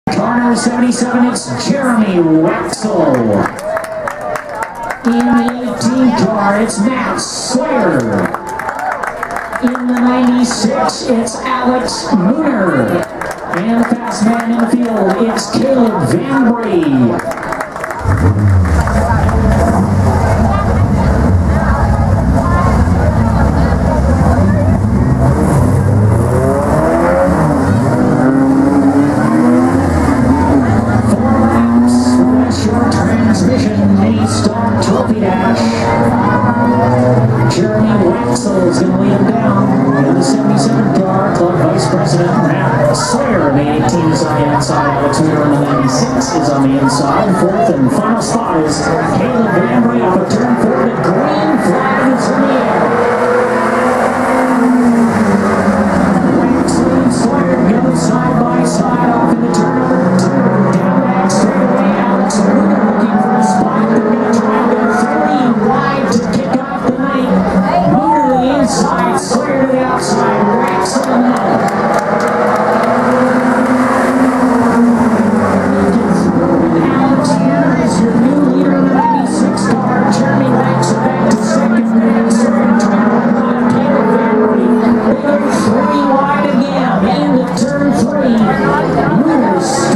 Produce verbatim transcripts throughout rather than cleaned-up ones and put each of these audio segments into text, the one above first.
Car number seventy-seven, it's Jeremy Waxel. In the eighteen car, it's Matt Sawyer. In the ninety-six, it's Alex Mooner. And the fast man in the field, it's Caleb Van Brie. Jeremy Waxel is going to lead him down. In the seventy-seven car, Club Vice President Matt Sawyer in the eighteen is on the outside. Alex Mooner in the ninety-six is on the inside. Fourth and final spot is Caleb Van Brie off a turn four. The green flag is in the air. Waxel and Sawyer go side by side off in the turn number two. Down back straight away. Alex Mooner looking for a spot. They're going to try and go three wide to kick off the night. Mooner to the inside, Sawyer to the outside, Waxel in the middle. Alex Mooner is your new leader in the ninety-six car. Jeremy Waxel back to second. Matt Sawyer trying to run on Caleb Van Brie. They go three wide again into turn three. Mooner's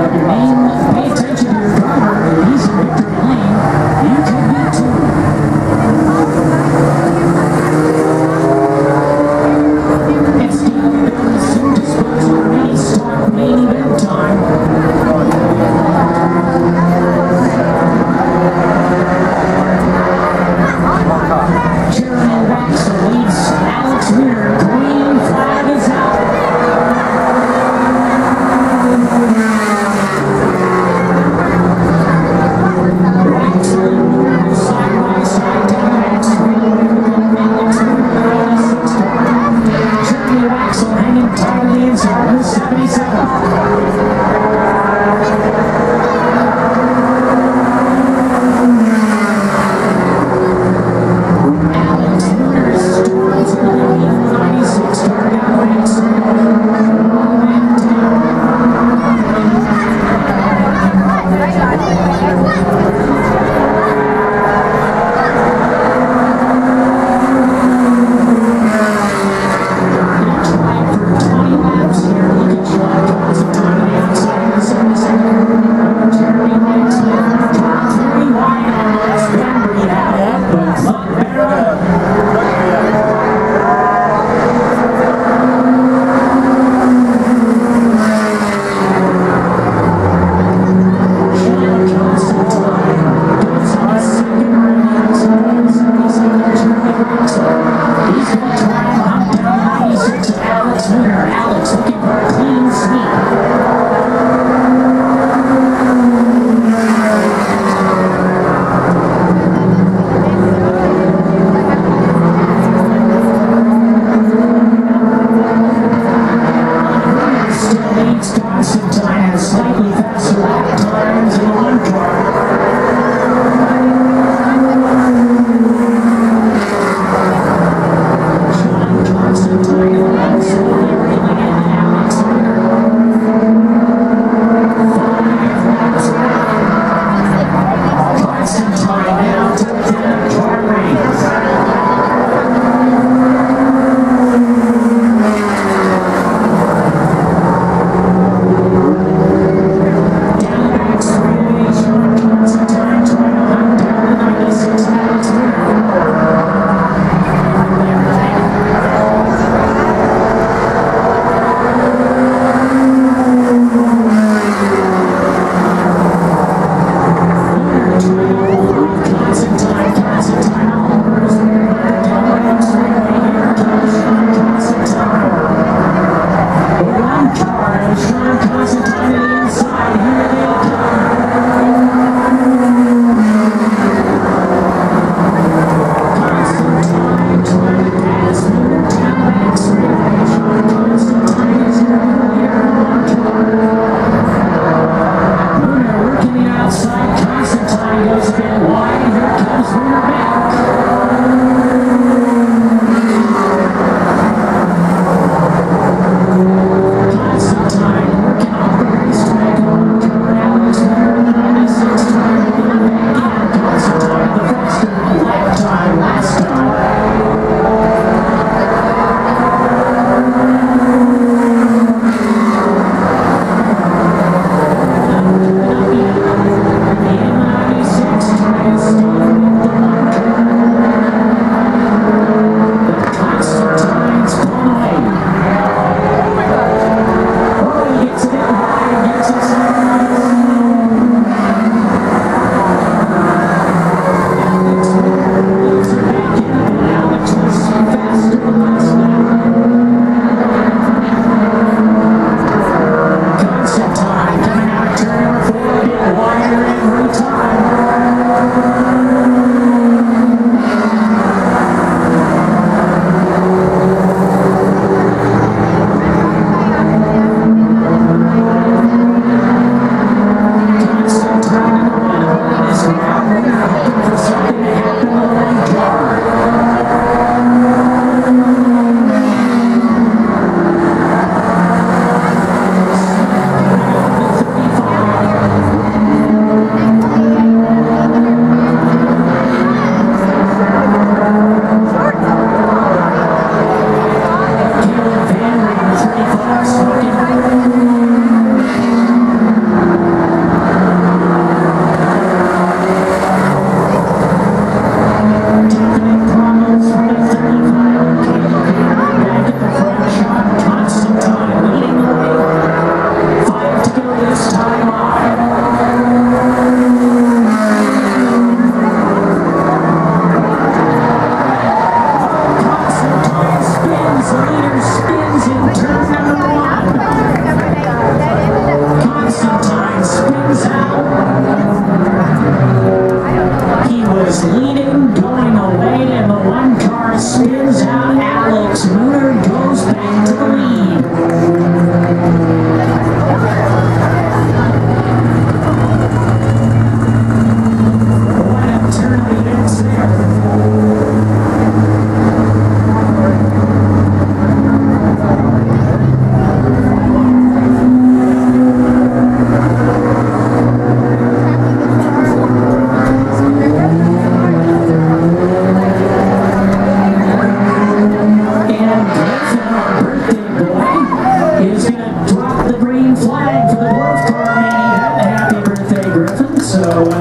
out your name, pay attention to your driver. He's in victory lane. You can be too. It's Steve Benz soon dispose of race talk main event time. Jeremy Waxer leads Alex Weir. Green flag is out.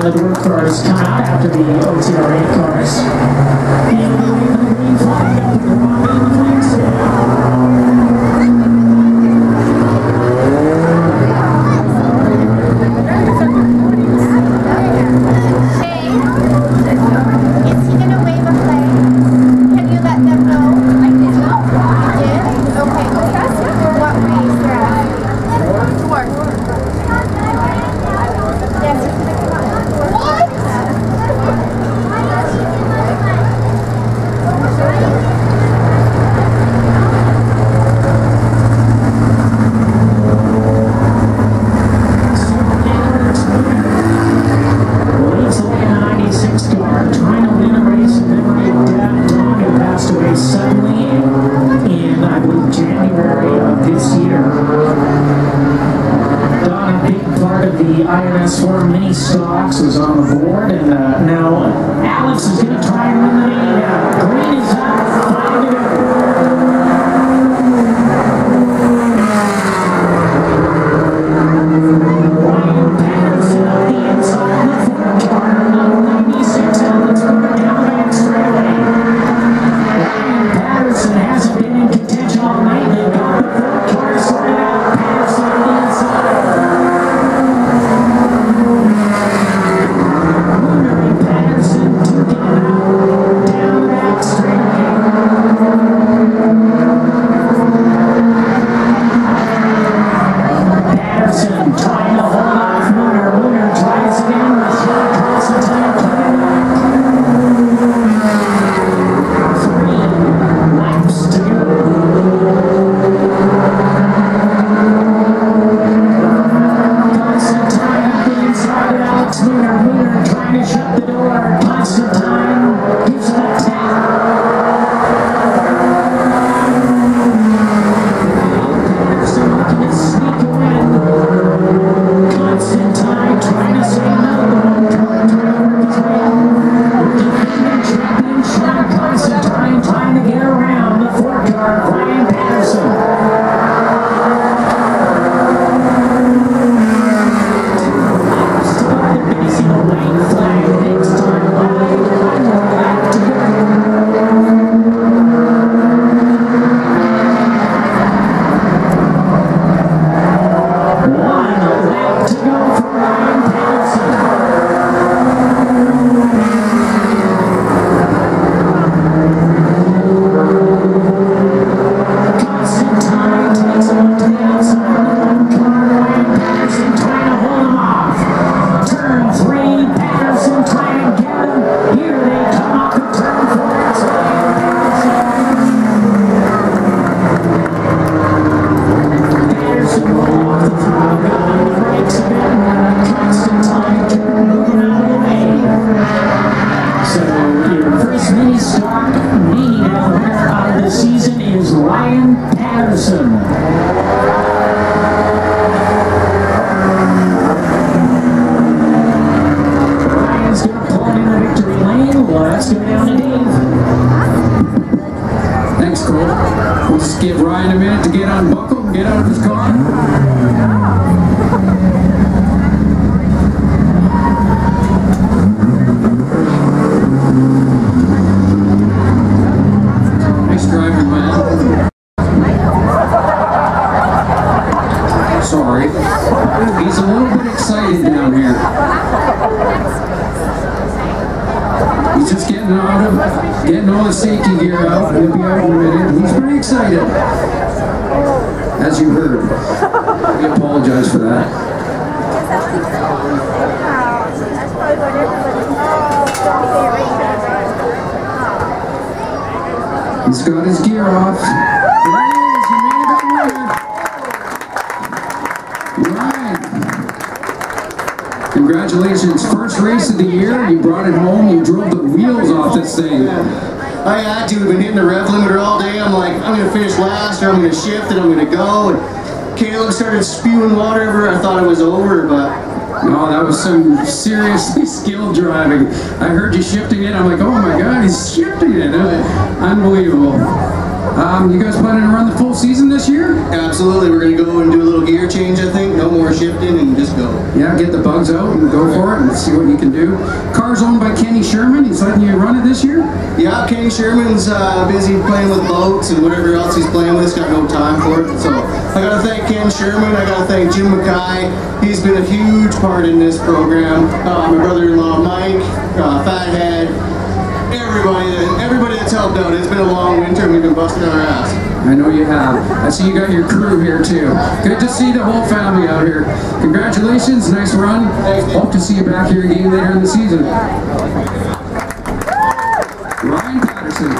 the dwarf cars come out after the O T R eight cars. And we'll leave the green flag up in the bottom of the flags today. Was on the board, and uh, now Alex is going to try and win the lead. Uh, green is up, five to Ryan Patterson up the inside of the fourth car, number ninety-six on the turn down back straightaway. Ryan Patterson hasn't been in contention all night. They've got the fourth car sorted out. Patterson on the inside. Give Ryan a minute to get unbuckled and get out of his car. Nice driving, man. Sorry. He's a little bit excited down here. He's just getting out of, getting all the safety gear out. He'll be out in a minute. He's pretty excited, as you heard. We apologize for that. He's got his gear off. There he is. He made it winner. Ryan. Congratulations. First race of the year. You brought it home. You drove the wheels off this thing. I had to. I've been hitting the rev limiter all day. I'm like, I'm going to finish last, or I'm going to shift, and I'm going to go. And Caleb started spewing water everywhere. I thought it was over, but... No, that was some seriously skilled driving. I heard you shifting it. I'm like, oh my God, he's shifting it. Unbelievable. Um, you guys planning to run the full season this year? Absolutely, we're going to go and do a little gear change, I think. No more shifting and just go. Yeah, get the bugs out and go for it and see what you can do. Car's owned by Kenny Sherman. He's letting you run it this year? Yeah, Kenny Sherman's uh, busy playing with boats and whatever else he's playing with. He's got no time for it. So I got to thank Ken Sherman. I got to thank Jim Mackay. He's been a huge part in this program. Uh, my brother-in-law Mike, uh, Fathead, everybody, everybody that's helped out. It's been a long winter and we've been busting our ass. I know you have. I see you got your crew here too. Good to see the whole family out here. Congratulations, nice run. Hope to see you back here again later in the season. Ryan Patterson.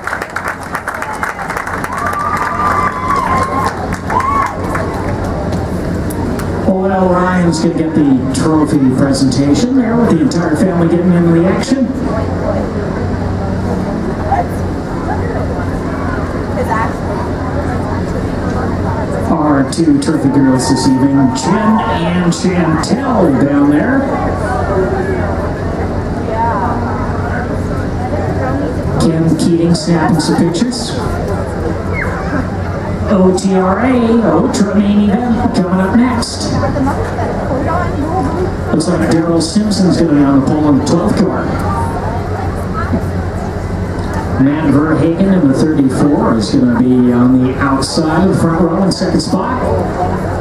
Well, Ryan's going to get the trophy presentation there with the entire family getting into the action. Our two trophy girls this evening, Jen and Chantel down there. Kim Keating snapping some pictures. O T R A, Ultra Main Event, coming up next. Looks like Daryl Simpson's going to be on the pole in the twelfth car. Matt Verhagen in the thirty-four is going to be on the outside of the front row in second spot.